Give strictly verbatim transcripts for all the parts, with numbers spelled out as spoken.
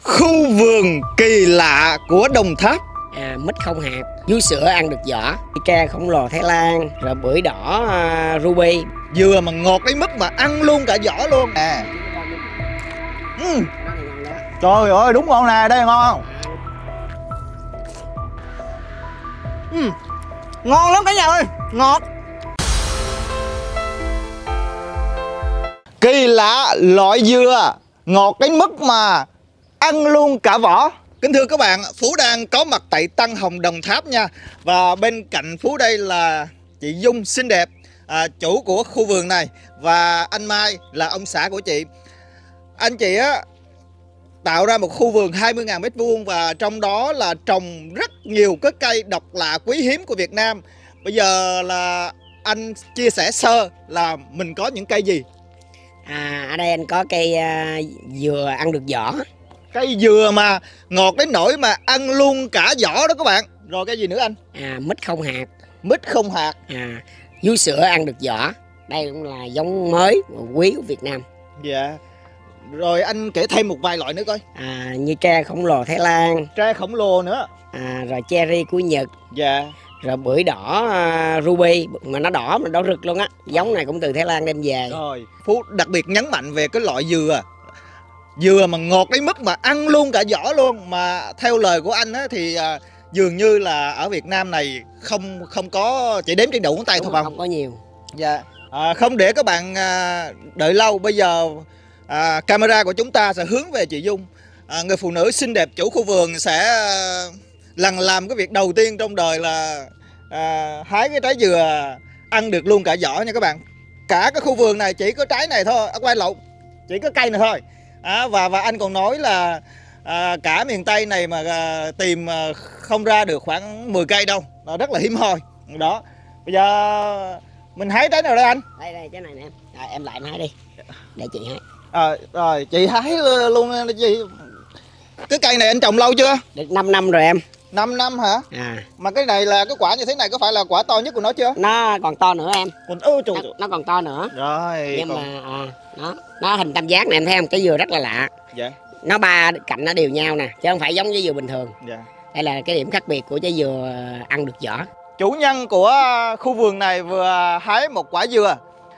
Khu vườn kỳ lạ của Đồng Tháp. À, mít không hạt, vú sữa ăn được vỏ, tre khổng lồ Thái Lan, rồi bưởi đỏ uh, ruby. Dừa mà ngọt đến mức mà ăn luôn cả vỏ luôn nè. Ừ. Trời ơi đúng ngon nè, đây ngon không? Ừ. Ngon lắm cả nhà ơi, ngọt. Kỳ lạ loại dừa ngọt đến mức mà ăn luôn cả vỏ. Kính thưa các bạn, Phú đang có mặt tại Tân Hồng, Đồng Tháp nha. Và bên cạnh Phú đây là chị Dung xinh đẹp, à, chủ của khu vườn này. Và anh Mai là ông xã của chị. Anh chị á tạo ra một khu vườn hai mươi nghìn mét vuông và trong đó là trồng rất nhiều cái cây độc lạ quý hiếm của Việt Nam. Bây giờ là anh chia sẻ sơ là mình có những cây gì. À, ở đây anh có cây uh, dừa ăn được vỏ. Cây dừa mà ngọt đến nỗi mà ăn luôn cả vỏ đó các bạn. Rồi cái gì nữa anh? À, mít không hạt. Mít không hạt. À, vú sữa ăn được vỏ. Đây cũng là giống mới quý của Việt Nam. Dạ. Rồi anh kể thêm một vài loại nữa coi. À, như tre khổng lồ Thái Lan. Tre khổng lồ nữa. À, rồi cherry của Nhật. Dạ. Rồi bưởi đỏ uh, ruby mà nó đỏ mà đỏ rực luôn á. Giống này cũng từ Thái Lan đem về. Rồi Phú đặc biệt nhấn mạnh về cái loại dừa. Dừa mà ngọt đến mức mà ăn luôn cả vỏ luôn. Mà theo lời của anh á, thì à, dường như là ở Việt Nam này không không có, chỉ đếm trên đầu ngón tay Đúng thôi rồi, không? không có nhiều. Dạ. À, không để các bạn à, đợi lâu, bây giờ à, camera của chúng ta sẽ hướng về chị Dung, à, người phụ nữ xinh đẹp chủ khu vườn sẽ à, lần làm cái việc đầu tiên trong đời là à, hái cái trái dừa ăn được luôn cả vỏ nha các bạn. Cả cái khu vườn này chỉ có trái này thôi, à, quay lộn, chỉ có cây này thôi. À, và và anh còn nói là à, cả miền Tây này mà à, tìm à, không ra được khoảng mười cây đâu, nó rất là hiếm hoi đó. Bây giờ mình hái trái nào đây anh? Đây đây trái này nè em. À, em lại em hái đi để chị hái. À, rồi chị hái luôn chị. Cái cây này anh trồng lâu chưa? Được năm năm rồi em. năm năm hả? À. Mà cái này là cái quả như thế này có phải là quả to nhất của nó chưa? Nó còn to nữa em. Còn ơ trời. Nó, nó còn to nữa. Rồi. Nhưng còn... mà à, nó nó hình tam giác này em thấy không? Cái dừa rất là lạ. Dạ. Nó ba cạnh nó đều nhau nè, chứ không phải giống với dừa bình thường. Dạ. Đây là cái điểm khác biệt của trái dừa ăn được vỏ. Chủ nhân của khu vườn này vừa hái một quả dừa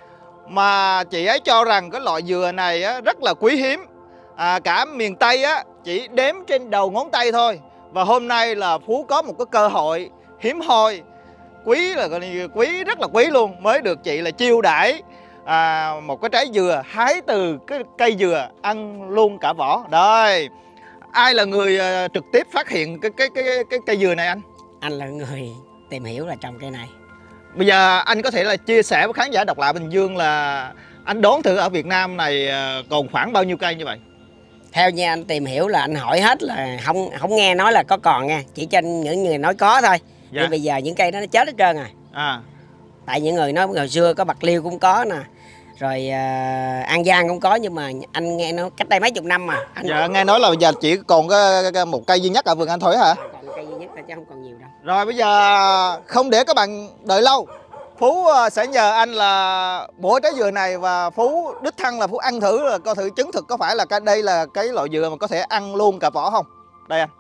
mà chị ấy cho rằng cái loại dừa này á, rất là quý hiếm, à, cả miền Tây á, chỉ đếm trên đầu ngón tay thôi. Và hôm nay là Phú có một cái cơ hội hiếm hoi, quý là quý rất là quý luôn, mới được chị là chiêu đãi à, một cái trái dừa hái từ cái cây dừa ăn luôn cả vỏ. Đây, ai là người uh, trực tiếp phát hiện cái cái cái cái cây dừa này anh? Anh là người tìm hiểu là trồng cây này. Bây giờ anh có thể là chia sẻ với khán giả Độc Lạ Bình Dương là anh đoán thử ở Việt Nam này còn khoảng bao nhiêu cây như vậy? Theo như anh tìm hiểu là anh hỏi hết là không không nghe nói là có còn nha, chỉ trên những người nói có thôi. Dạ. Nhưng bây giờ những cây đó nó chết hết trơn rồi. À. Tại những người nói hồi xưa có Bạc Liêu cũng có nè, rồi uh, An Giang cũng có, nhưng mà anh nghe nó cách đây mấy chục năm mà. Anh dạ, nghe nói là bây giờ chỉ còn cái, cái, một cây duy nhất ở vườn anh thôi hả? Còn cây duy nhất thôi chứ không còn nhiều đâu. Rồi bây giờ không để các bạn đợi lâu, Phú sẽ nhờ anh là bổ trái dừa này và Phú đích thân là Phú ăn thử là coi thử chứng thực có phải là cái đây là cái loại dừa mà có thể ăn luôn cả vỏ không. Đây anh.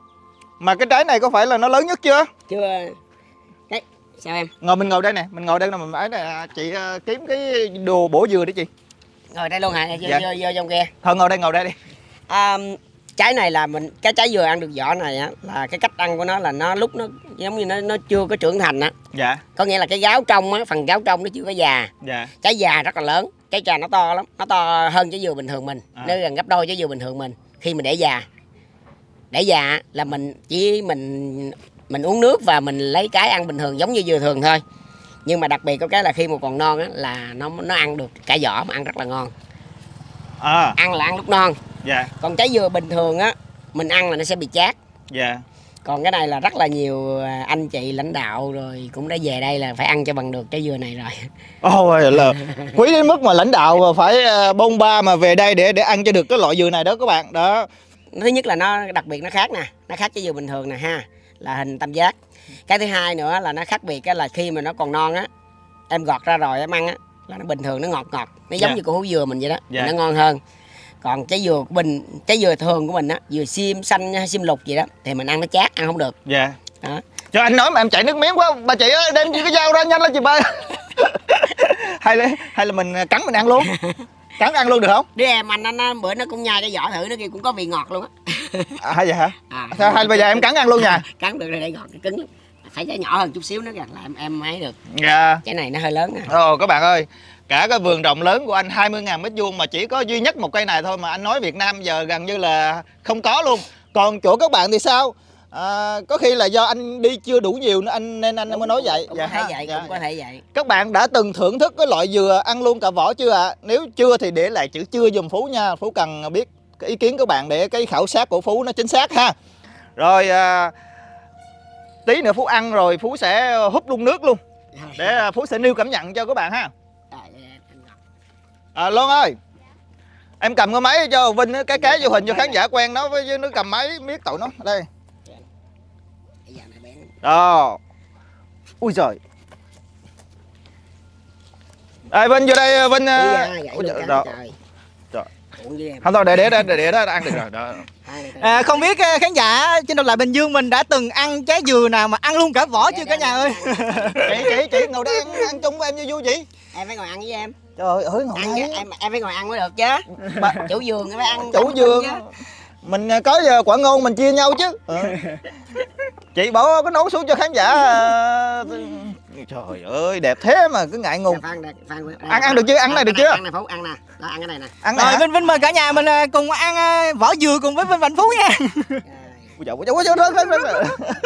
Mà cái trái này có phải là nó lớn nhất chưa? Chưa. Đấy, sao em? Ngồi mình ngồi đây nè, mình ngồi đây là mình ấy nè, chị uh, kiếm cái đồ bổ dừa để chị. Ngồi đây luôn hả? Vô, dạ. vô, vô trong kia. Thôi ngồi đây, ngồi đây đi. À, trái này là mình cái trái dừa ăn được vỏ này á, là cái cách ăn của nó là nó lúc nó giống như nó nó chưa có trưởng thành á. Dạ. Có nghĩa là cái gáo trong á, phần gáo trong nó chưa có già. Dạ. Trái già rất là lớn, trái trà nó to lắm, nó to hơn trái dừa bình thường mình, à. Nó gần gấp đôi trái dừa bình thường mình. Khi mình để già, để già là mình chỉ mình mình uống nước và mình lấy cái ăn bình thường giống như dừa thường thôi. Nhưng mà đặc biệt có cái là khi mà còn non á là nó nó ăn được cả vỏ mà ăn rất là ngon. À. Ăn là ăn lúc non. Dạ. Còn trái dừa bình thường á mình ăn là nó sẽ bị chát. Dạ. Còn cái này là rất là nhiều anh chị lãnh đạo rồi cũng đã về đây là phải ăn cho bằng được trái dừa này rồi. Ôi oh, là quý đến mức mà lãnh đạo phải bôn ba mà về đây để để ăn cho được cái loại dừa này đó các bạn. Đó. Thứ nhất là nó đặc biệt nó khác nè, nó khác trái dừa bình thường nè ha, là hình tam giác. Cái thứ hai nữa là nó khác biệt cái là khi mà nó còn non á, em gọt ra rồi em ăn á là nó bình thường, nó ngọt ngọt, nó giống dạ. như củ hú dừa mình vậy đó, dạ. Nó ngon hơn. Còn trái dừa của mình, trái dừa thường của mình á, dừa xiêm xanh hay xiêm lục gì đó thì mình ăn nó chát, ăn không được. Dạ. Đó. Cho anh nói mà em chảy nước miếng quá, bà chị ơi đem cái dao ra nhanh lên chị ba. hay là hay là mình cắn mình ăn luôn. Cắn ăn luôn được không? Đứa em anh nó bữa nó cũng nhai cái vỏ thử, nó kia cũng có vị ngọt luôn á. À, hay vậy hả? À, sao hay bây giờ em cắn ăn luôn nha. Cắn được rồi, đây ngọt, cứng lắm. Phải trái nhỏ hơn chút xíu nữa là em em ấy được. Dạ. Trái này nó hơi lớn nè. Ồ các bạn ơi, cả cái vườn rộng lớn của anh hai mươi ngàn mét vuông mà chỉ có duy nhất một cây này thôi mà anh nói Việt Nam giờ gần như là không có luôn. Còn chỗ các bạn thì sao? À, có khi là do anh đi chưa đủ nhiều nữa anh nên anh đúng, mới nói vậy. Cũng dạ, có thể vậy, dạ, cũng có thể vậy. Các bạn đã từng thưởng thức cái loại dừa ăn luôn cả vỏ chưa ạ? À? Nếu chưa thì để lại chữ chưa dùm Phú nha. Phú cần biết cái ý kiến của bạn để cái khảo sát của Phú nó chính xác ha. Rồi à, tí nữa Phú ăn rồi Phú sẽ húp luôn nước luôn để Phú sẽ nêu cảm nhận cho các bạn ha. À, Loan ơi, em cầm cái máy cho Vinh cái cái vô hình cho khán giả quen nó với nó cầm máy miết tụi nó đây. Đó. Ui giời. Ê Vinh vô đây Vinh. Ui trời, đó. Trời. Không thôi để để để để đó ăn được rồi đó. À, không biết khán giả trên Độc Lập Bình Dương mình đã từng ăn trái dừa nào mà ăn luôn cả vỏ chưa cả nhà ơi? Chị chị chị ngồi đây ăn, ăn chung với em như vui chị. Em phải ngồi ăn với em. Trời ơi ngồi ăn em em phải ngồi ăn mới được chứ. Bà, chủ vườn phải ăn. Chủ vườn. Mình có giờ quả ngon mình chia nhau chứ. Ừ. Chị bỏ cái nấu xuống cho khán giả. Trời ơi đẹp thế mà cứ ngại ngùng. Phan, Phan, Phan, ăn ăn được chưa? Ăn này được chưa? Ăn này Phú, ăn nè. Đó, ăn cái này nè. Ăn rồi Vinh Vinh mời cả nhà mình cùng ăn vỏ dừa cùng với Vinh Vinh Phú nha. Ôi trời, ôi trời, ôi trời, ôi trời.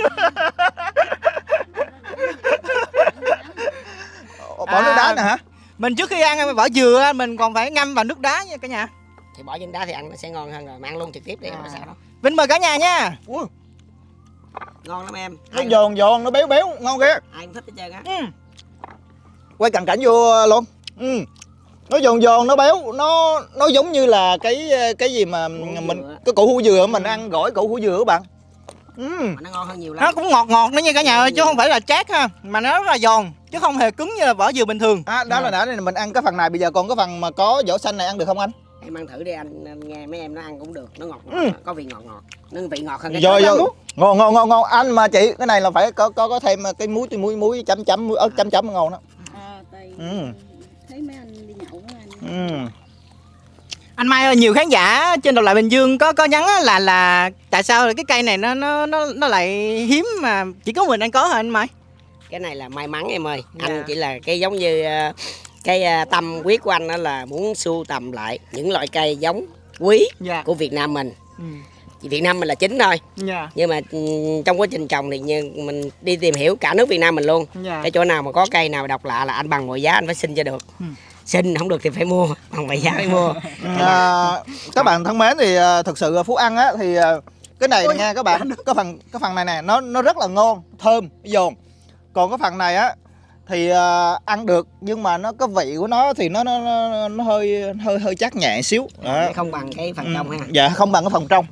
Bỏ nước đá nè hả? Mình trước khi ăn vỏ dừa mình còn phải ngâm vào nước đá nha cả nhà. Thì bỏ trên đá thì ăn nó sẽ ngon hơn rồi, mà ăn luôn trực tiếp đi, à. Sao đâu. Vinh mời cả nhà nha. Ui. Ngon lắm em. Nó giòn giòn, nó béo béo, ngon ghê. Ai cũng thích hết trơn á. Ừ. Quay cận cảnh vô luôn. Ừ. Nó giòn giòn, nó béo, nó nó giống như là cái cái gì mà củ mình dừa. Cái củ hủ dừa mình ừ. ăn gỏi củ hủ dừa các bạn. Ừ. Mà nó ngon hơn nhiều lắm. Nó cũng ngọt ngọt nữa nha cả nhà ơi, chứ không phải là chát ha, mà nó rất là giòn chứ không hề cứng như là vỏ dừa bình thường. À, đó à. là đã mình ăn cái phần này, bây giờ còn cái phần mà có vỏ xanh này ăn được không anh? Em ăn thử đi anh, anh nghe mấy em nó ăn cũng được, nó ngọt, ngọt ừ. có vị ngọt ngọt, nó vị ngọt hơn cái rồi, rồi. Ngon ngon ngon ngon anh mà chị, cái này là phải có có có thêm cái muối muối muối chấm chấm muối ớt chấm chấm ngon đó. À, tại ừ. thấy mấy anh đi nhậu với anh. Ừ. Anh Mai ơi, nhiều khán giả trên Độc Lập Bình Dương có có nhắn là là tại sao cái cây này nó nó nó nó lại hiếm mà chỉ có mình anh có hả anh Mai? Cái này là may mắn em ơi, yeah. Anh chỉ là cái giống như cái tâm huyết của anh đó là muốn sưu tầm lại những loại cây giống quý yeah. của Việt Nam mình. Ừ. Việt Nam mình là chính thôi, yeah. nhưng mà trong quá trình trồng thì mình đi tìm hiểu cả nước Việt Nam mình luôn. Yeah. Cái chỗ nào mà có cây nào độc lạ là anh bằng mọi giá anh phải xin cho được. Ừ. Xin không được thì phải mua, bằng mọi giá phải mua. À, các bạn thân mến thì thực sự Phú ăn á thì cái này Ôi. nha các bạn, cái phần cái phần này nè nó nó rất là ngon, thơm, giòn. Còn cái phần này á thì uh, ăn được nhưng mà nó cái vị của nó thì nó nó nó, nó hơi hơi hơi chát nhẹ xíu. À, không bằng cái phần ừ. trong ha. Dạ không bằng cái phần trong.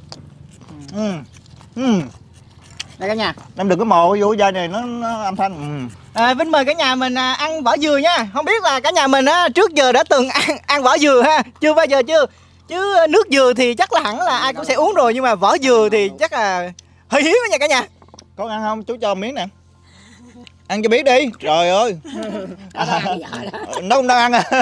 Ừ. Ừ. Đây cả nhà. Em đừng có mò vô dây này nó, nó âm thanh. Ừ. À, Vinh mời cả nhà mình à, ăn vỏ dừa nha. Không biết là cả nhà mình á trước giờ đã từng ăn ăn vỏ dừa ha, chưa bao giờ chưa. Chứ nước dừa thì chắc là hẳn là ai cũng sẽ uống rồi, nhưng mà vỏ dừa thì chắc là hơi hiếm đó nha cả nhà. Con ăn không? Chú cho miếng nè. Ăn cho biết đi. Trời ơi. À, nó không đang ăn à.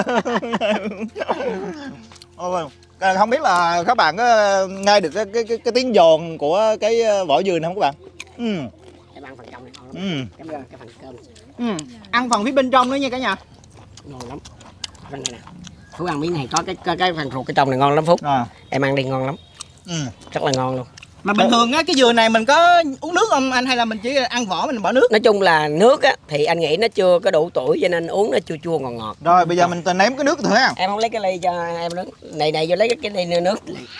Không biết là các bạn có nghe được cái cái cái, cái tiếng giòn của cái vỏ dừa này không các bạn? Ừ. Em ăn phần trong này ngon lắm. Ừ. Cái, cái phần cơm. Ừ. Ăn phần phía bên trong nữa nha cả nhà. Ngon lắm. Phần này nè. Phú ăn miếng này có cái cái, cái phần ruột cái trong này ngon lắm Phúc. À. Em ăn đi ngon lắm. Ừ. Rất là ngon luôn. Mà bình thường á cái dừa này mình có uống nước không anh, hay là mình chỉ ăn vỏ mình bỏ nước? Nói chung là nước á thì anh nghĩ nó chưa có đủ tuổi cho nên uống nó chua chua ngọt ngọt. Rồi bây giờ mình ném cái nước thử ha. Em không lấy cái ly cho em nước. Này này vô lấy cái ly nước.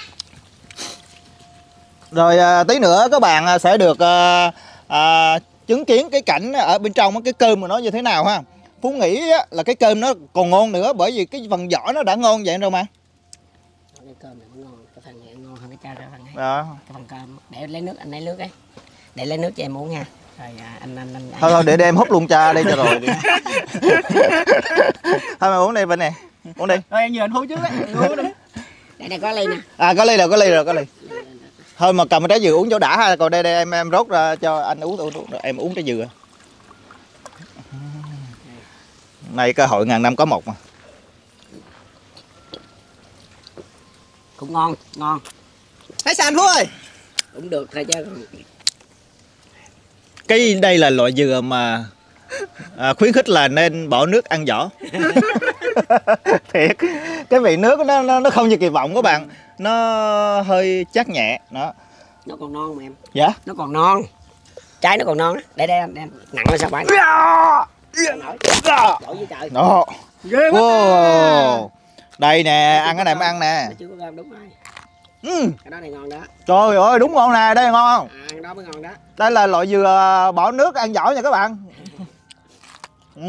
Rồi à, tí nữa các bạn sẽ được à, à, chứng kiến cái cảnh ở bên trong cái cơm của nó như thế nào ha. Phú nghĩ á, là cái cơm nó còn ngon nữa bởi vì cái phần vỏ nó đã ngon vậy đâu mà. Cái cơm này cũng ngon, cái phần này ngon hơn cái cha cái phần này. Đó. Cái phần cơm để lấy nước, anh lấy nước ấy. Để lấy nước cho em uống nha. Rồi à, anh anh anh. Thôi thôi để, để em hút luôn cha đây cho rồi. Thôi mà uống đi bên này. Uống đi. Rồi em nhờ anh hút trước đấy. Uống đi. Đây này có ly nè. À có ly rồi, có ly rồi, có ly. Thôi mà cầm trái dừa uống chỗ đã ha, còn đây đây em em rót ra cho anh uống, uống, uống. Em uống trái dừa. Này cơ hội ngàn năm có một mà. Cũng ngon, ngon. Thấy sao anh Phú ơi? Cũng được thôi chứ. Cái đây là loại dừa mà à, khuyến khích là nên bỏ nước ăn vỏ. Thiệt, cái vị nước nó nó nó không như kỳ vọng các bạn, nó hơi chát nhẹ đó. Nó còn non mà em. Dạ. Nó còn non. Trái nó còn non á. Để đây anh em nặng lên sao bạn. Đổi với trời. Đó. Ghê quá. Wow. Đây nè, ăn cái này mới ăn nè. Chưa có cơm đúng rồi. Ừ. Cái đó này ngon đó. Trời ơi đúng ngon nè, đây là ngon. À, cái đó mới ngon đó. Đây là loại dừa bỏ nước ăn vỏ nha các bạn. Ừ.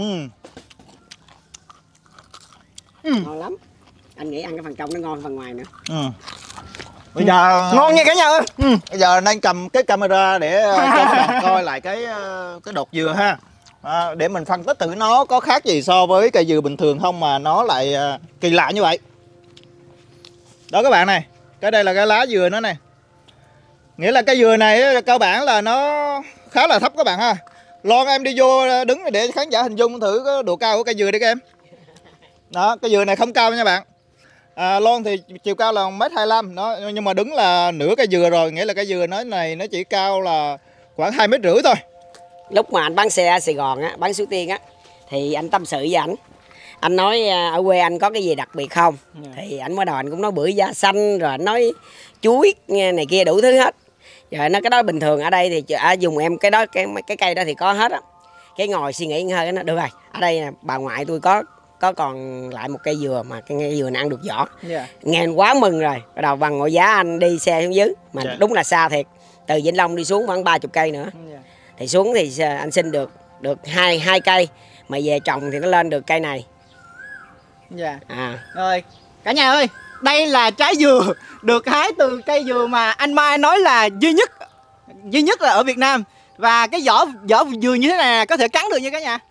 Ừ. Ngon lắm. Anh nghĩ ăn cái phần trong nó ngon phần ngoài nữa. Ừ. Bây giờ Ngon nha cả nhà ơi. Ừ. Bây giờ đang cầm cái camera để cho các bạn coi lại cái cái đột dừa ha. À, để mình phân tích thử nó có khác gì so với cây dừa bình thường không mà nó lại uh, kỳ lạ như vậy. Đó các bạn này, cái đây là cái lá dừa nó này. Nghĩa là cái dừa này cơ bản là nó khá là thấp các bạn ha. Lon em đi vô đứng để khán giả hình dung thử cái độ cao của cây dừa đi các em. Đó, cái dừa này không cao nha bạn. À, lon thì chiều cao là một mét hai mươi lăm đó, nhưng mà đứng là nửa cây dừa rồi, nghĩa là cây dừa nói này nó chỉ cao là khoảng hai mét rưỡi thôi. Lúc mà anh bán xe ở Sài Gòn á, bán Suối Tiên á, thì anh tâm sự với ảnh. Anh nói ở quê anh có cái gì đặc biệt không? Yeah. Thì anh mới đầu anh cũng nói bưởi da xanh, rồi anh nói chuối này kia đủ thứ hết. Rồi nó cái đó bình thường ở đây thì ở dùng em cái đó cái cái cây đó thì có hết á. Cái ngồi suy nghĩ hơi nó được rồi. Ở đây nè, bà ngoại tôi có có còn lại một cây dừa mà cái cây dừa này ăn được vỏ. Yeah. Nghe anh quá mừng rồi. Bắt đầu bằng ngồi giá anh đi xe xuống dưới mà yeah. Đúng là xa thiệt. Từ Vĩnh Long đi xuống khoảng ba mươi cây nữa. Yeah. Thì xuống thì anh xin được được hai hai cây, mà về trồng thì nó lên được cây này. Dạ. Yeah. À. Rồi, cả nhà ơi, đây là trái dừa được hái từ cây dừa mà anh Mai nói là duy nhất duy nhất là ở Việt Nam. Và cái vỏ vỏ dừa như thế này có thể cắn được nha cả nhà.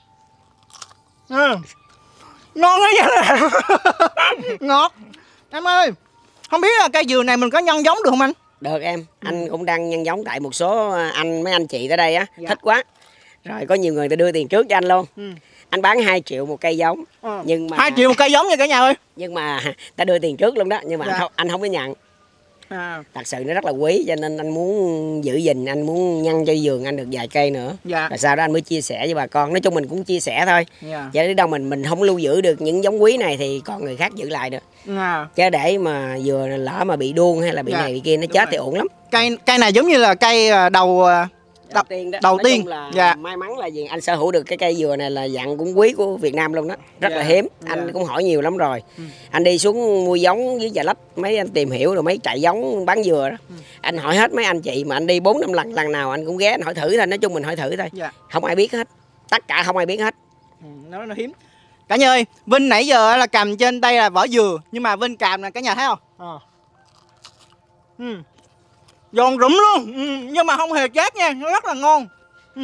Ừ. Ngon đó nha. Ngọt. Em ơi, không biết là cây dừa này mình có nhân giống được không anh? Được em, anh ừ. cũng đang nhân giống tại một số anh mấy anh chị tới đây á, dạ. Thích quá. Rồi có nhiều người ta đưa tiền trước cho anh luôn. Ừ. Anh bán hai triệu một cây giống. Ừ. Nhưng mà hai triệu một cây giống nha cả nhà ơi. Nhưng mà ta đưa tiền trước luôn đó, nhưng mà dạ. anh không anh không có nhận. À. Thật sự nó rất là quý cho nên anh muốn giữ gìn, anh muốn nhân cho vườn anh được vài cây nữa. Dạ. Rồi sau đó anh mới chia sẻ với bà con. Nói chung mình cũng chia sẻ thôi. Dạ. Chứ đến đâu mình mình không lưu giữ được những giống quý này thì còn người khác giữ lại được. Dạ. Chứ để mà vừa lỡ mà bị đuông hay là bị dạ. này bị kia nó đúng chết rồi. Thì ổn lắm. Cây cây này giống như là cây đầu đầu tiên đó. Đầu nói tiên chung là dạ. May mắn là gì anh sở hữu được cái cây dừa này là dạng cũng quý của Việt Nam luôn đó, rất dạ. là hiếm. Anh dạ. cũng hỏi nhiều lắm rồi. Ừ. Anh đi xuống mua giống với Chợ Lách, mấy anh tìm hiểu rồi mấy trại giống bán dừa đó. Ừ. Anh hỏi hết mấy anh chị mà anh đi bốn năm lần, lần nào anh cũng ghé anh hỏi thử thôi. Nói chung mình hỏi thử thôi. Dạ. Không ai biết hết, tất cả không ai biết hết. Ừ, nó nó hiếm. Cả nhà ơi, Vinh nãy giờ là cầm trên tay là vỏ dừa, nhưng mà Vinh cầm là cả nhà thấy không? À. Ừ. Giòn rụm luôn, ừ, nhưng mà không hề chát nha, nó rất là ngon. Ừ.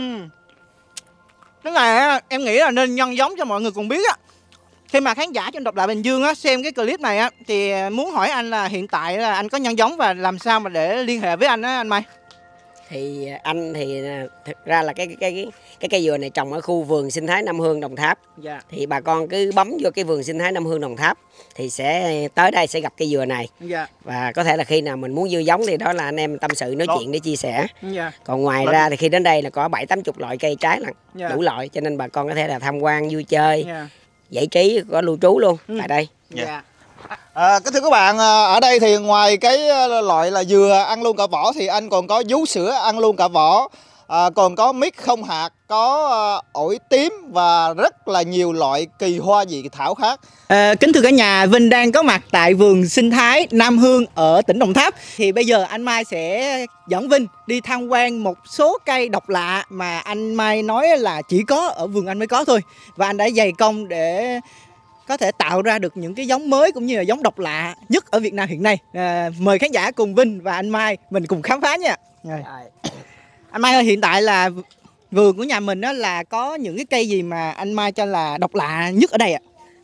Cái này em nghĩ là nên nhân giống cho mọi người cùng biết á. Khi mà khán giả trên Độc Lạ Bình Dương á xem cái clip này á thì muốn hỏi anh là hiện tại là anh có nhân giống và làm sao mà để liên hệ với anh á anh Mai? Thì anh thì thực ra là cái cái cái cái cây dừa này trồng ở khu vườn sinh thái Nam Hương Đồng Tháp. Dạ. Thì bà con cứ bấm vô cái vườn sinh thái Nam Hương Đồng Tháp thì sẽ tới đây sẽ gặp cây dừa này. Dạ. Và có thể là khi nào mình muốn dưa giống thì đó là anh em tâm sự nói Đó. chuyện để chia sẻ. Dạ. Còn ngoài Đó. ra thì khi đến đây là có bảy tám chục loại cây trái lận, dạ. đủ loại cho nên bà con có thể là tham quan vui chơi, dạ. giải trí, có lưu trú luôn ừ. tại đây. Dạ. Dạ. À, cái thưa các bạn, ở đây thì ngoài cái loại là dừa ăn luôn cả vỏ thì anh còn có vú sữa ăn luôn cả vỏ, à, còn có mít không hạt, có ổi tím và rất là nhiều loại kỳ hoa dị thảo khác. À, kính thưa cả nhà, Vinh đang có mặt tại vườn sinh thái Nam Hương ở tỉnh Đồng Tháp. Thì bây giờ anh Mai sẽ dẫn Vinh đi tham quan một số cây độc lạ mà anh Mai nói là chỉ có ở vườn anh mới có thôi. Và anh đã dày công để có thể tạo ra được những cái giống mới cũng như là giống độc lạ nhất ở Việt Nam hiện nay. À, mời khán giả cùng Vinh và anh Mai mình cùng khám phá nha. Rồi. Anh Mai ơi, hiện tại là vườn của nhà mình đó là có những cái cây gì mà anh Mai cho là độc lạ nhất ở đây ạ?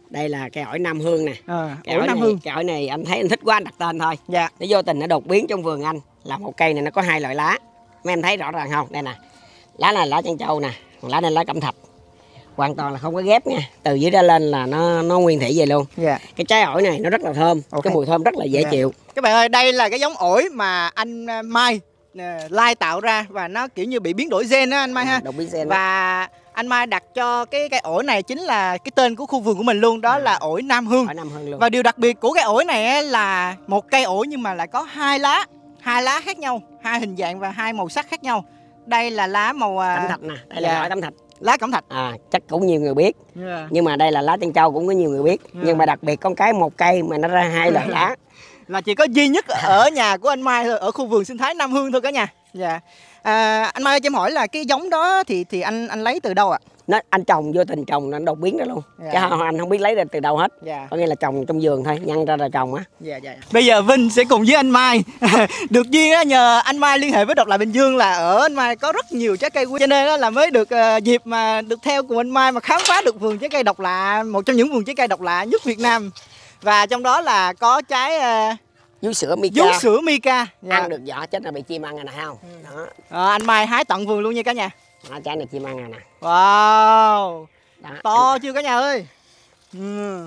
Đây là cây ổi Nam Hương nè. À, cây ổi Nam này, Hương. Cây ổi này anh thấy anh thích quá anh đặt tên thôi. Dạ. Nó vô tình nó đột biến trong vườn anh là một cây này nó có hai loại lá. Mấy em thấy rõ ràng không? Đây nè. Lá này là lá trân châu nè, còn lá này là lá cẩm thạch. Hoàn toàn là không có ghép nha. Từ dưới ra lên là nó nó nguyên thủy vậy luôn. Dạ. Cái trái ổi này nó rất là thơm, okay. Cái mùi thơm rất là dễ dạ. chịu. Các bạn ơi, đây là cái giống ổi mà anh Mai lai tạo ra và nó kiểu như bị biến đổi gen á anh Mai à, ha. Đột biến gen. Và anh Mai đặt cho cái cây ổi này chính là cái tên của khu vườn của mình luôn, đó à. là ổi Nam Hương. Ổi Nam Hương luôn. Và điều đặc biệt của cây ổi này là một cây ổi nhưng mà lại có hai lá, hai lá khác nhau, hai hình dạng và hai màu sắc khác nhau. Đây là lá màu cẩm thạch nè, đây là lá cẩm thạch. Lá cẩm thạch. À, chắc cũng nhiều người biết. Yeah. Nhưng mà đây là lá trân châu cũng có nhiều người biết. Yeah. Nhưng mà đặc biệt con cái một cây mà nó ra hai loại lá. Là chỉ có duy nhất ở nhà của anh Mai thôi, ở khu vườn sinh thái Nam Hương thôi cả nhà. Dạ. À, anh Mai cho em hỏi là cái giống đó thì thì anh anh lấy từ đâu ạ? Nó anh trồng vô tình trồng nó đột biến đó luôn. Dạ. Chứ không, anh không biết lấy ra từ đâu hết. Dạ. Có nghĩa là trồng trong vườn thôi, nhân ra là trồng á. Dạ, dạ. Bây giờ Vinh sẽ cùng với anh Mai được duyên á, nhờ anh Mai liên hệ với Độc Lạ Bình Dương là ở anh Mai có rất nhiều trái cây quý, cho nên đó là mới được uh, dịp mà được theo cùng anh Mai mà khám phá được vườn trái cây độc lạ, một trong những vườn trái cây độc lạ nhất Việt Nam. Và trong đó là có trái uh, vú sữa Mica. Vú sữa Mica. Dạ. Ăn được vỏ chết là bị chim ăn rồi nè không? Ừ. Đó. À, anh Mai hái tận vườn luôn nha cả nhà. Đó, trái này chim ăn rồi nè. Wow. Đó. To Em... chưa cả nhà ơi. Ừ.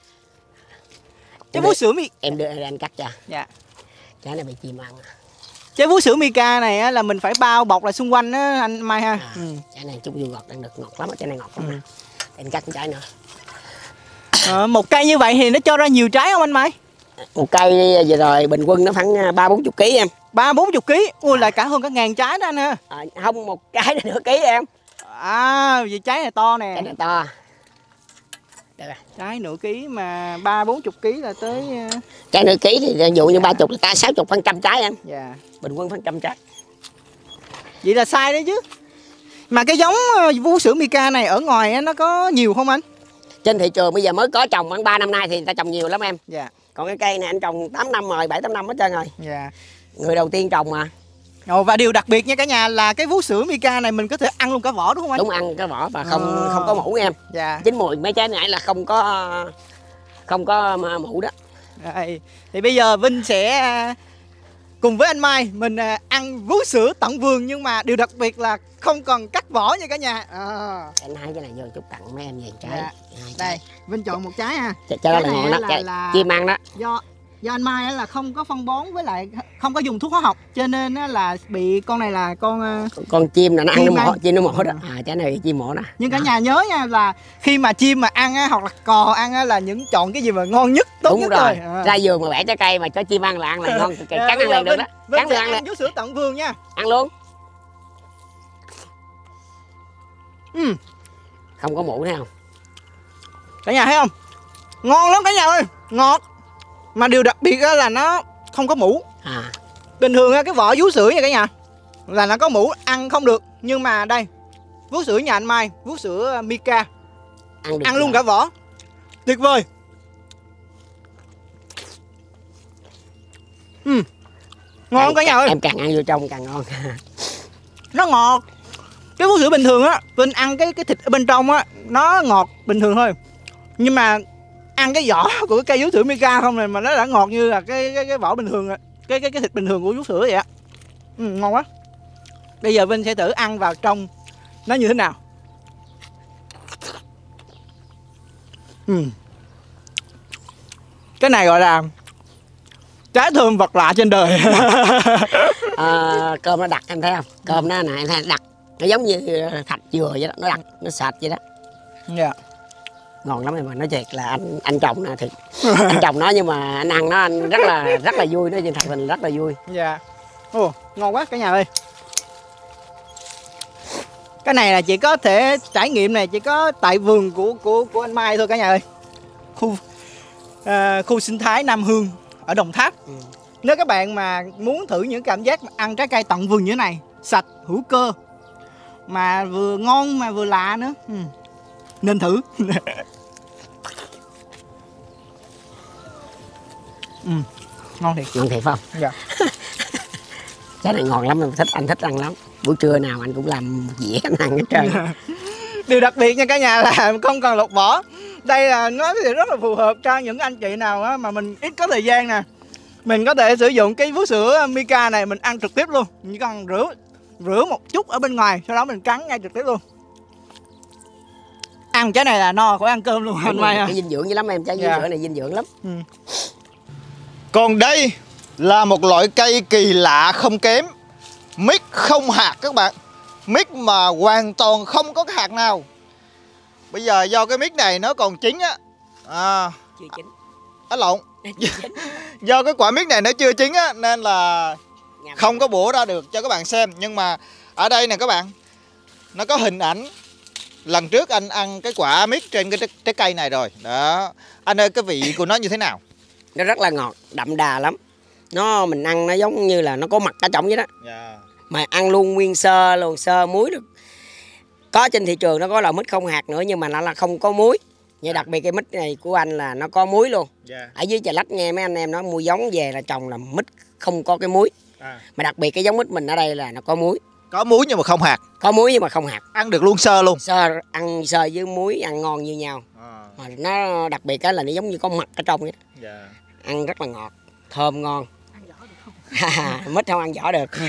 Trái vú sữa Mica. Em đưa anh cắt cho. Dạ. Trái này bị chim ăn. Trái vú sữa Mica này á, là mình phải bao bọc lại xung quanh á anh Mai ha. À, ừ. Trái này chút vô ngọt đang được ngọt lắm, trái này ngọt lắm. Ừ. Em cắt trái nữa. À, một cây như vậy thì nó cho ra nhiều trái không anh Mai? Một cây vừa rồi bình quân nó khoảng ba bốn chục ký em. Ba bốn chục ký, ui à. Lại cả hơn cả ngàn trái đó anh ha. À, không, một trái là nửa ký em. À, vì trái này to nè. Trái này to. Được rồi. Trái nửa ký mà ba bốn chục ký là tới. Trái nửa ký thì ví dụ như ba chục là ta sáu chục phần trăm trái em. Dạ. Bình quân phần trăm trái. Vậy là sai đấy chứ. Mà cái giống vú sữa Mica này ở ngoài nó có nhiều không anh? Trên thị trường bây giờ mới có trồng khoảng ba năm nay thì người ta trồng nhiều lắm em. Dạ. Còn cái cây này anh trồng tám năm rồi, bảy tám năm hết trơn rồi. Dạ. Người đầu tiên trồng mà. Ồ, và điều đặc biệt nha cả nhà là cái vú sữa Mica này mình có thể ăn luôn cả vỏ đúng không anh? Đúng, ăn cái vỏ và không à. không có mủ em. Dạ. Chín mùi mấy trái này là không có không có mủ đó. Rồi. Thì bây giờ Vinh sẽ cùng với anh Mai mình ăn vú sữa tận vườn, nhưng mà điều đặc biệt là không cần cắt vỏ nha cả nhà. À. Anh hai cái này vô chút tặng mấy em về trái. Dạ. Đây, Vinh chọn một trái ha. Trái, trái đó là ngon đó, trái là... chim ăn đó. Do do anh Mai là không có phân bón với lại không có dùng thuốc hóa học, cho nên là bị con này là con con chim là nó ăn nó mổ, chim nó mổ đó. À, trái này chim mổ đó. Nhưng cả nhà nhớ nha, là khi mà chim mà ăn á, hoặc là cò ăn á, là những chọn cái gì mà ngon nhất, tốt đúng nhất rồi. rồi. À. Ra vườn mà bẻ trái cây mà cho chim ăn là ăn là ngon, cắn ăn liền được đó. Cắn được ăn vú sữa tận vườn nha. Ăn luôn. Ừ. Không có mủ thấy không? Cả nhà thấy không? Ngon lắm cả nhà ơi, ngọt. Mà điều đặc biệt là nó không có mủ. À. Bình thường cái vỏ vú sữa nha cả nhà là nó có mủ, ăn không được. Nhưng mà đây, vú sữa nhà anh Mai, vú sữa Mica, ăn, được ăn luôn cả vỏ. Tuyệt vời. Ừ. Ngon càng, cả nhà ơi. Em càng ăn vô trong càng ngon. Nó ngọt. Cái vú sữa bình thường á, Vinh ăn cái cái thịt ở bên trong á, nó ngọt bình thường thôi. Nhưng mà ăn cái vỏ của cái cây vú sữa Mica không này mà nó đã ngọt như là cái cái, cái vỏ bình thường, cái cái cái thịt bình thường của vú sữa vậy á. Ừ, ngon quá. Bây giờ Vinh sẽ thử ăn vào trong nó như thế nào. Ừ. Cái này gọi là trái thơm vật lạ trên đời. À, cơm nó đặc em thấy không? Cơm nó này em thấy đặc, nó giống như thạch dừa vậy đó, nó đặc, nó sạch vậy đó. Dạ. Yeah. Ngon lắm em, mà nói thiệt là anh anh trồng nè thì anh trồng nó nhưng mà anh ăn nó anh rất là rất là vui, nó trên thật mình rất là vui. Dạ. Yeah. Ồ, ngon quá cả nhà ơi. Cái này là chỉ có thể trải nghiệm này chỉ có tại vườn của của của anh Mai thôi cả nhà ơi. Khu uh, khu sinh thái Nam Hương ở Đồng Tháp. Ừ. Nếu các bạn mà muốn thử những cảm giác mà ăn trái cây tận vườn như thế này, sạch, hữu cơ mà vừa ngon mà vừa lạ nữa, ừ, nên thử. Ừ, ngon thiệt. Ngon thiệt phải không? Dạ. Trái này ngon lắm, thích anh thích ăn lắm. Buổi trưa nào anh cũng làm một dĩa anh ăn hết trơn. Điều đặc biệt nha cả nhà là không cần lột vỏ. Đây là nó thì rất là phù hợp cho những anh chị nào á, mà mình ít có thời gian nè. Mình có thể sử dụng cái vú sữa Mica này mình ăn trực tiếp luôn. Chỉ cần rửa rửa một chút ở bên ngoài, sau đó mình cắn ngay trực tiếp luôn. Ăn trái này là no khỏi ăn cơm luôn anh Mai à. Cái dinh dưỡng dữ lắm em, trái vú Dạ. sữa này dinh dưỡng lắm. Ừ. Còn đây là một loại cây kỳ lạ không kém, mít không hạt các bạn. Mít mà hoàn toàn không có cái hạt nào. Bây giờ do cái mít này nó còn chín á, à, Chưa chín. á lộn do cái quả mít này nó chưa chín á, nên là không có bổ ra được cho các bạn xem. Nhưng mà ở đây nè các bạn, nó có hình ảnh lần trước anh ăn cái quả mít trên cái trái cây này rồi đó. Anh ơi, cái vị của nó như thế nào? Nó rất là ngọt, đậm đà lắm. Nó mình ăn nó giống như là nó có mặt cả trong vậy đó. Yeah. Mà ăn luôn nguyên sơ luôn, sơ muối được. Có trên thị trường nó có loại mít không hạt nữa, nhưng mà nó là không có muối. Nhưng đặc biệt cái mít này của anh là nó có muối luôn. Yeah. Ở dưới Chợ Lách nghe mấy anh em nó mua giống về là trồng là mít không có cái muối. À. Mà đặc biệt cái giống mít mình ở đây là nó có muối. Có muối nhưng mà không hạt. Có muối nhưng mà không hạt. Ăn được luôn sơ luôn. Sơ, ăn sơ với muối ăn ngon như nhau. À. Mà nó đặc biệt cái là nó giống như có mặt ở trong vậy. Yeah. Ăn rất là ngọt, thơm ngon. Mít không ăn vỏ được.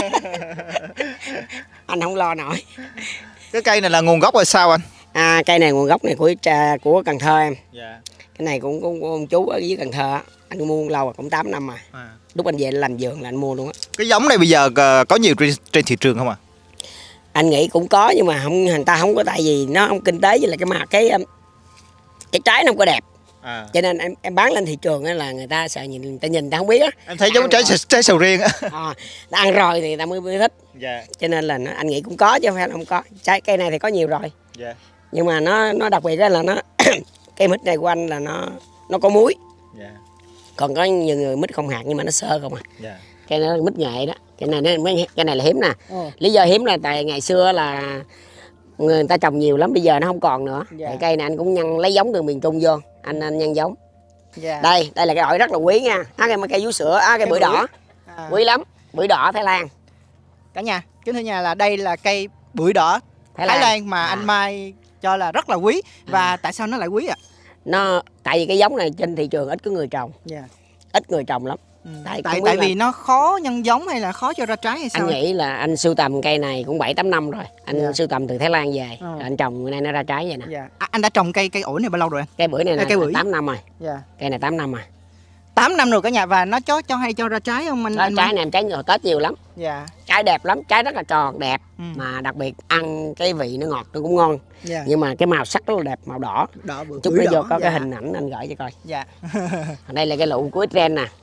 Anh không lo nổi. Cái cây này là nguồn gốc là sao anh? À, cây này nguồn gốc này của của Cần Thơ em. Yeah. Cái này cũng của, của ông chú ở dưới Cần Thơ á. Anh mua lâu rồi, cũng tám năm rồi. À. Lúc anh về làm vườn là anh mua luôn á. Cái giống này bây giờ có nhiều trên, trên thị trường không à? Anh nghĩ cũng có nhưng mà không, người ta không có, tại vì nó không kinh tế, với lại cái mà cái cái trái nó không có đẹp. À. Cho nên em em bán lên thị trường á là người ta sợ nhìn, người ta nhìn người ta không biết á. Em thấy giống trái, trái sầu riêng á. À, ăn rồi thì người ta mới, mới thích. Yeah. Cho nên là nó, anh nghĩ cũng có chứ không phải là không có. Trái cây này thì có nhiều rồi. Yeah. Nhưng mà nó nó đặc biệt là nó cây mít này của anh là nó nó có muối. Yeah. Còn có nhiều người mít không hạt nhưng mà nó sơ không à. Yeah. Cái nó mít nghệ đó. Cái này nó, cái này là hiếm nè. Ừ. Lý do hiếm là tại ngày xưa là người ta trồng nhiều lắm, bây giờ nó không còn nữa. Yeah. Cây này anh cũng nhân lấy giống từ miền Trung vô, anh anh nhân giống. Yeah. Đây, đây là cái ổi rất là quý nha. Á cái cây vú sữa, á cái bưởi đỏ. À. Quý lắm, bưởi đỏ Thái Lan. Cả nhà, kính thưa nhà, là đây là cây bưởi đỏ Thái, Thái Lan. Lan mà à. anh Mai cho là rất là quý. Và à. tại sao nó lại quý ạ? À? Nó tại vì cái giống này trên thị trường ít có người trồng. Yeah. Ít người trồng lắm. Ừ. Tại tại, tại vì là... nó khó nhân giống hay là khó cho ra trái hay sao? Anh nghĩ là anh sưu tầm cây này cũng bảy tám năm rồi. Anh yeah. sưu tầm từ Thái Lan về. Ừ. Anh trồng bữa nay nó ra trái vậy nè. Yeah. À, anh đã trồng cây cây ổi này bao lâu rồi anh? Cây bưởi này là tám năm rồi. Yeah. Cây này tám năm rồi. tám năm rồi cả nhà. Và nó cho cho hay cho ra trái không anh? Đó, anh trái này em trái nhiều Tết nhiều lắm. Yeah. Trái đẹp lắm, trái rất là tròn đẹp. Ừ. Mà đặc biệt ăn cái vị nó ngọt, nó cũng ngon. Yeah. Nhưng mà cái màu sắc rất là đẹp, màu đỏ. Đỏ bưởi chút nó vô có yeah. cái hình ảnh anh gửi cho coi. Dạ. Yeah. Đây là cái lụ của Israel nè.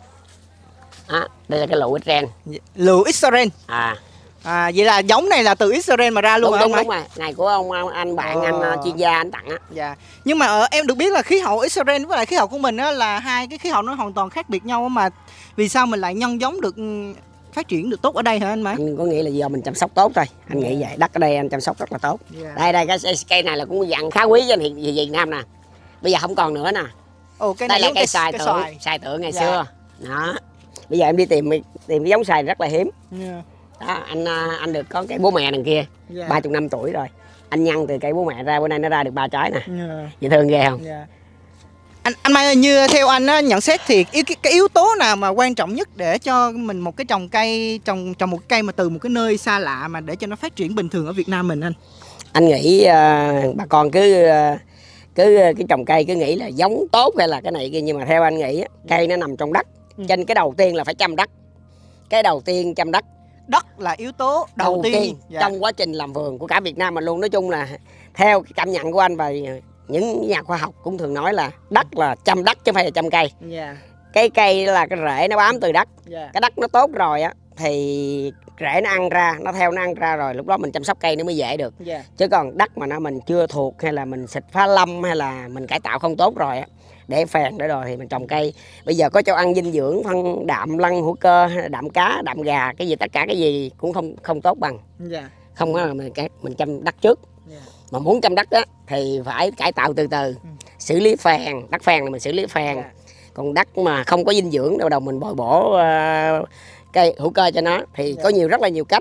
À, đây là cái lụ Israel. Lụ Israel. À. À, vậy là giống này là từ Israel mà ra luôn. Đúng, đúng, đúng rồi. Này của ông anh bạn ờ. anh chuyên gia anh tặng á. Dạ. Nhưng mà ở, em được biết là khí hậu Israel với lại khí hậu của mình á là hai cái khí hậu nó hoàn toàn khác biệt nhau, mà vì sao mình lại nhân giống được phát triển được tốt ở đây hả anh Mai? Anh có nghĩ là do mình chăm sóc tốt thôi. Anh nghĩ vậy. Đất ở đây anh chăm sóc rất là tốt. Yeah. Đây đây cái cây này là cũng dạng khá quý trên hiện Việt Nam nè. Bây giờ không còn nữa nè. Ồ, cây đây này là cây xoài tượng, xoài tượng ngày yeah. xưa. Đó. Bây giờ em đi tìm tìm cái giống xoài rất là hiếm. Yeah. Đó, anh anh được có cái bố mẹ đằng kia, yeah. ba mươi năm tuổi rồi. Anh nhân từ cây bố mẹ ra, bữa nay nó ra được ba trái nè. Yeah. Dễ thương ghê không? Yeah. Anh anh Mai, như theo anh á, nhận xét thì cái, cái yếu tố nào mà quan trọng nhất để cho mình một cái trồng cây trồng trồng một cây mà từ một cái nơi xa lạ mà để cho nó phát triển bình thường ở Việt Nam mình anh? Anh nghĩ uh, bà con cứ uh, cứ cái trồng cây cứ nghĩ là giống tốt hay là cái này kia, nhưng mà theo anh nghĩ cây nó nằm trong đất. Ừ. Trên cái đầu tiên là phải chăm đất. Cái đầu tiên chăm đất. Đất là yếu tố đầu, đầu tiên, tiên dạ. trong quá trình làm vườn của cả Việt Nam mà luôn. Nói chung là theo cái cảm nhận của anh và những nhà khoa học cũng thường nói là đất là chăm đất chứ không phải là chăm cây. Yeah. Cái cây là cái rễ nó bám từ đất. Yeah. Cái đất nó tốt rồi á thì rễ nó ăn ra, nó theo nó ăn ra rồi lúc đó mình chăm sóc cây nó mới dễ được. Yeah. Chứ còn đất mà nó mình chưa thuộc hay là mình xịt phá lâm hay là mình cải tạo không tốt rồi á, để phèn để rồi thì mình trồng cây. Bây giờ có cho ăn dinh dưỡng phân đạm lân hữu cơ, đạm cá, đạm gà, cái gì tất cả cái gì cũng không không tốt bằng. Yeah. Không có là mình mình chăm đất trước. Yeah. Mà muốn chăm đất á thì phải cải tạo từ từ. Ừ. Xử lý phèn, đất phèn là mình xử lý phèn. Yeah. Còn đất mà không có dinh dưỡng đâu đầu mình bồi bổ uh, cây hữu cơ cho nó thì yeah. có nhiều rất là nhiều cách.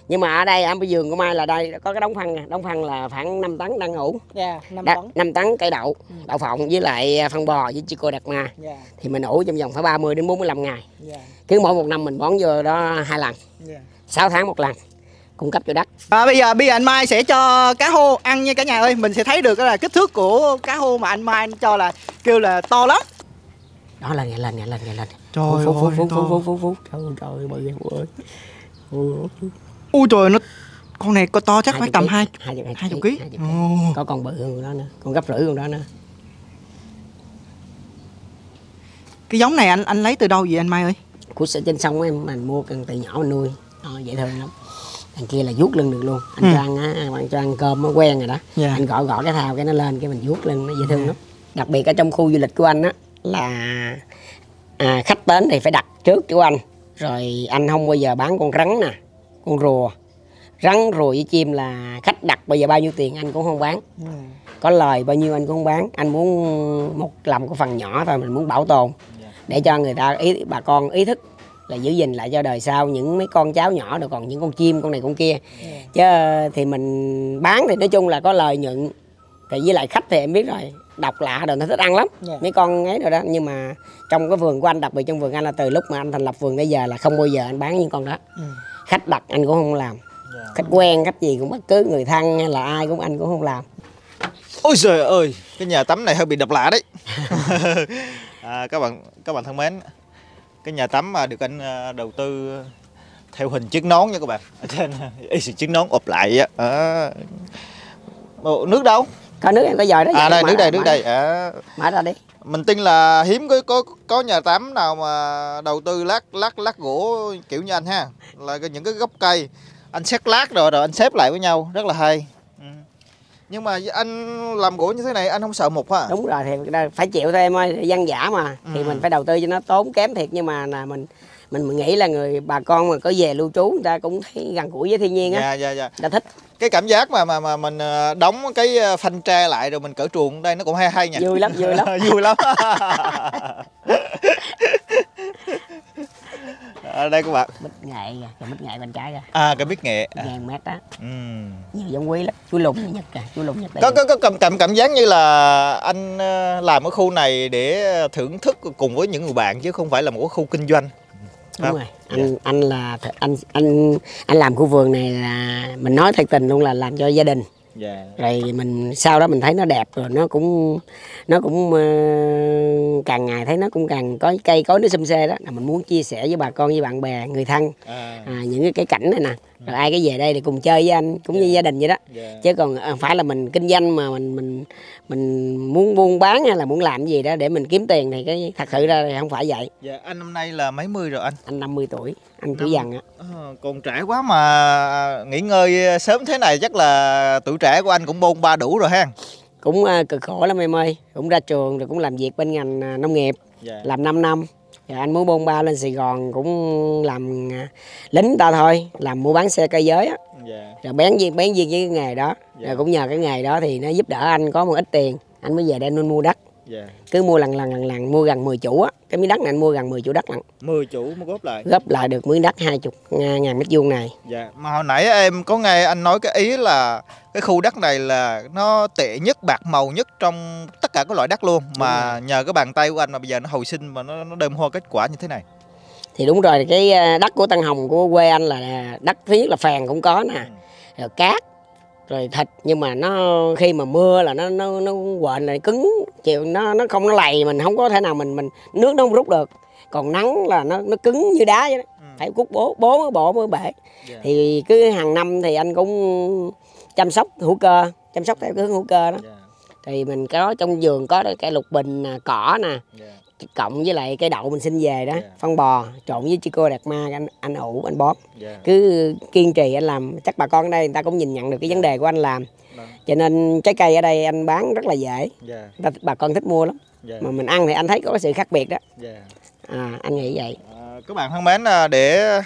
Nhưng mà ở đây ở vườn của Mai là đây có cái đống phân nè, đống phân là khoảng năm tấn đang ủ. Dạ, năm Đa, tấn. năm tấn cây đậu, ừ. đậu phộng với lại phân bò với Trichoderma. Dạ. Thì mình ủ trong vòng phải ba mươi đến bốn mươi lăm ngày. Dạ. Cứ mỗi một năm mình bón vô đó hai lần. Dạ. sáu tháng một lần. Cung cấp cho đất. À, bây giờ bây giờ anh Mai sẽ cho cá hô ăn nha cả nhà ơi. Mình sẽ thấy được là kích thước của cá hô mà anh Mai cho là kêu là to lắm. Đó lên, lên, lên, lên, lên. Trời ơi, phút, phút, phút, to. phút, phút, phút, phút. Trời ơi, trời ơi, bự ơi. Ui trời, nó con này có to chắc phải tầm hai hai chục ký. Có con bự hơn đó nữa, con gấp rưỡi con đó nữa. Cái giống này anh anh lấy từ đâu vậy anh Mai ơi? Của trên sông em mình mua cần từ nhỏ mình nuôi, nó dễ thương lắm. Thằng kia là vuốt lưng được luôn, anh ừ. cho ăn á, anh cho ăn cơm nó quen rồi đó. Yeah. Anh gõ gõ cái thao cái nó lên cái mình vuốt lưng nó dễ thương yeah. lắm. Đặc biệt ở trong khu du lịch của anh á là à, khách đến thì phải đặt trước của anh, rồi anh không bao giờ bán con rắn nè, con rùa, rắn rùa với chim là khách đặt bây giờ bao nhiêu tiền anh cũng không bán. Ừ. Có lời bao nhiêu anh cũng không bán, anh muốn một làm cái phần nhỏ thôi, mình muốn bảo tồn để cho người ta ý bà con ý thức là giữ gìn lại cho đời sau những mấy con cháu nhỏ rồi còn những con chim con này con kia. Yeah. Chứ thì mình bán thì nói chung là có lời nhuận, thì với lại khách thì em biết rồi, độc lạ rồi nó thích ăn lắm. Yeah. Mấy con ấy rồi đó, nhưng mà trong cái vườn của anh, đặc biệt trong vườn anh là từ lúc mà anh thành lập vườn tới giờ là không bao giờ anh bán những con đó. Ừ. Khách đặt anh cũng không làm. Yeah. Khách quen khách gì cũng bất cứ người thân hay là ai cũng anh cũng không làm. Ôi trời ơi, cái nhà tắm này hơi bị độc lạ đấy. à, các bạn các bạn thân mến, cái nhà tắm mà được anh đầu tư theo hình chiếc nón nha các bạn. Ở trên y chiếc nón ụp lại á. À, nước đâu? Có nước em có dòi đó. À đây, nước đây, nước đây. À, mở ra đi. Mình tin là hiếm có có có nhà tắm nào mà đầu tư lát lát lát gỗ kiểu như anh ha. Là những cái gốc cây anh xếp lát rồi rồi anh xếp lại với nhau, rất là hay. Ừ. Nhưng mà anh làm gỗ như thế này anh không sợ mục hả? Đúng rồi, thì phải chịu thôi em ơi, dân dã mà. Ừ. Thì mình phải đầu tư cho nó tốn kém thiệt, nhưng mà là mình mình mình nghĩ là người bà con mà có về lưu trú người ta cũng thấy gần gũi với thiên nhiên á. Dạ dạ dạ. Ta thích. Cái cảm giác mà mà mà mình đóng cái phanh tre lại rồi mình cởi truồng đây nó cũng hay hay nha. Vui lắm, vui lắm. Vui lắm. Ở đây các bạn. Mít nghệ kìa, cái mít nghệ bên trái kìa. À cái mít nghệ. Ngàn mét đó. Ừ. Nhiều giống quý lắm. Chú lùn nhật kìa, chú lùn nhật. Có có có cảm cảm cảm giác như là anh làm ở khu này để thưởng thức cùng với những người bạn chứ không phải là một cái khu kinh doanh. Đúng không? Rồi, anh yeah. anh là anh anh anh làm khu vườn này là mình nói thật tình luôn là làm cho gia đình. Yeah. Rồi mình sau đó mình thấy nó đẹp rồi nó cũng nó cũng uh, càng ngày thấy nó cũng càng có cây cối nó xum xê đó, là mình muốn chia sẻ với bà con với bạn bè người thân à. À, những cái, cái cảnh này nè, rồi ai cái về đây thì cùng chơi với anh cũng yeah. như gia đình vậy đó. Yeah. Chứ còn à, phải là mình kinh doanh mà mình mình mình muốn buôn bán hay là muốn làm gì đó để mình kiếm tiền thì cái thật sự ra thì không phải vậy. Dạ, anh năm nay là mấy mươi rồi anh? Anh năm mươi tuổi, anh tuổi dần á. À, còn trẻ quá mà nghỉ ngơi sớm thế này chắc là tuổi trẻ của anh cũng bôn ba đủ rồi ha. Cũng uh, cực khổ lắm em ơi, cũng ra trường rồi cũng làm việc bên ngành uh, nông nghiệp. Yeah. Làm năm năm. Rồi anh muốn bôn ba lên Sài Gòn cũng làm uh, lính ta thôi, làm mua bán xe cơ giới á. Yeah. Rồi bén duyên bén duyên với cái nghề đó. Yeah. Rồi cũng nhờ cái nghề đó thì nó giúp đỡ anh có một ít tiền, anh mới về đây nên mua đất. Yeah. Cứ mua lần lần lần lần mua gần mười chủ á, cái miếng đất này anh mua gần mười chủ đất lận. mười chủ mới góp lại. Góp lại được miếng đất hai mươi ngàn mét vuông này. Dạ. Mà hồi nãy em có nghe anh nói cái ý là cái khu đất này là nó tệ nhất, bạc màu nhất trong tất cả các loại đất luôn, mà nhờ cái bàn tay của anh mà bây giờ nó hồi sinh mà nó nó đơm hoa kết quả như thế này. Thì đúng rồi, cái đất của Tân Hồng của quê anh là đất thứ nhất là phèn cũng có nè, ừ. rồi cát, rồi thịt, nhưng mà nó khi mà mưa là nó nó nó quện lại cứng, chiều nó nó không nó lầy, mình không có thể nào mình mình nước nó không rút được. Còn nắng là nó nó cứng như đá vậy đó. Ừ. Phải cút bố bố mới bộ mới bể. Yeah. Thì cứ hàng năm thì anh cũng chăm sóc hữu cơ, chăm sóc theo cái hướng hữu cơ đó. Yeah. Thì mình có trong vườn có cái lục bình cỏ nè. Yeah. Cộng với lại cây đậu mình xin về đó, yeah. phân bò trộn với Trichoderma anh anh ủ anh bón. Yeah. Cứ kiên trì anh làm, chắc bà con ở đây người ta cũng nhìn nhận được cái vấn đề của anh làm. Yeah. Cho nên trái cây ở đây anh bán rất là dễ. Yeah. Bà con thích mua lắm. Yeah. Mà mình ăn thì anh thấy có sự khác biệt đó. Yeah. À, anh nghĩ vậy. À, các bạn thân mến, để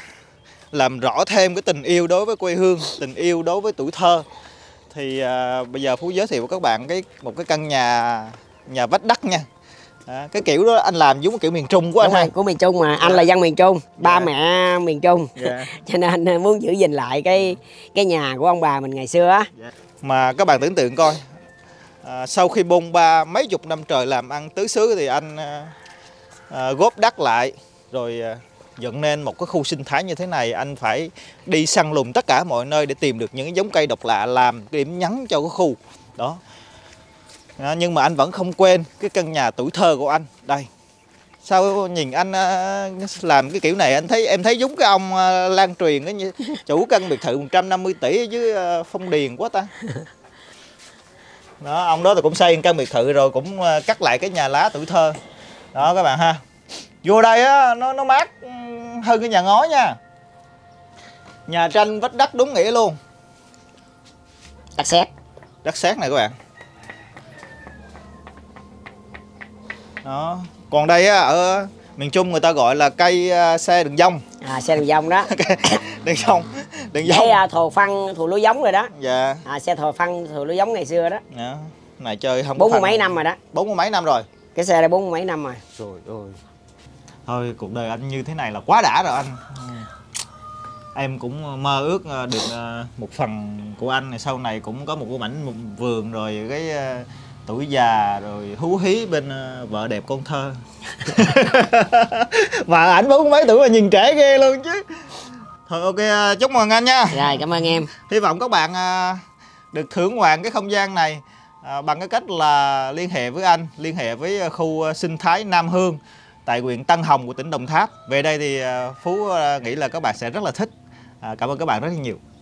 làm rõ thêm cái tình yêu đối với quê hương, tình yêu đối với tuổi thơ, thì à, bây giờ Phú giới thiệu với các bạn cái một cái căn nhà nhà vách đất nha. À, cái kiểu đó anh làm giống kiểu miền Trung của anh ha. Của miền Trung mà, anh là dân miền Trung, ba dạ. mẹ miền Trung. Dạ. Cho nên anh muốn giữ gìn lại cái cái nhà của ông bà mình ngày xưa á. Dạ. Mà các bạn tưởng tượng coi, à, sau khi bôn ba mấy chục năm trời làm ăn tứ xứ thì anh à, à, góp đất lại rồi à, dựng nên một cái khu sinh thái như thế này. Anh phải đi săn lùng tất cả mọi nơi để tìm được những cái giống cây độc lạ làm cái điểm nhấn cho cái khu đó. À, nhưng mà anh vẫn không quên cái căn nhà tuổi thơ của anh. Đây, sao nhìn anh uh, làm cái kiểu này anh thấy em thấy giống cái ông uh, Lan Truyền cái như chủ căn biệt thự một trăm năm mươi tỷ ở dưới uh, Phong Điền quá ta. Đó, ông đó thì cũng xây căn biệt thự rồi cũng uh, cắt lại cái nhà lá tuổi thơ. Đó các bạn ha. Vô đây á nó nó mát hơn cái nhà ngói nha. Nhà tranh vách đất đúng nghĩa luôn. Đất sét. Đất sét này các bạn. Đó. Còn đây á, ở miền Trung người ta gọi là cây uh, xe đường dông. À, xe đường dông đó. Đường dông. Đường dông. Cái uh, thồ phân thù lúa giống rồi đó. Dạ. À, xe thồ phân thù lúa giống ngày xưa đó. Dạ. Này chơi không bốn mươi mấy năm rồi đó. Bốn mươi mấy năm rồi. Cái xe đây bốn mươi mấy năm rồi. Rồi ơi. Thôi cuộc đời anh như thế này là quá đã rồi anh. Ừ. Em cũng mơ ước được một phần của anh này sau này cũng có một cái mảnh một vườn rồi cái uh, tuổi già rồi hú hí bên uh, vợ đẹp con thơ. Mà ảnh bốn mấy tuổi mà nhìn trẻ ghê luôn chứ. Thôi ok, chúc mừng anh nha. Rồi, cảm ơn em. Hy vọng các bạn uh, được thưởng ngoạn cái không gian này uh, bằng cái cách là liên hệ với anh, liên hệ với khu sinh thái Nam Hương tại huyện Tân Hồng của tỉnh Đồng Tháp. Về đây thì uh, Phú uh, nghĩ là các bạn sẽ rất là thích. uh, Cảm ơn các bạn rất là nhiều.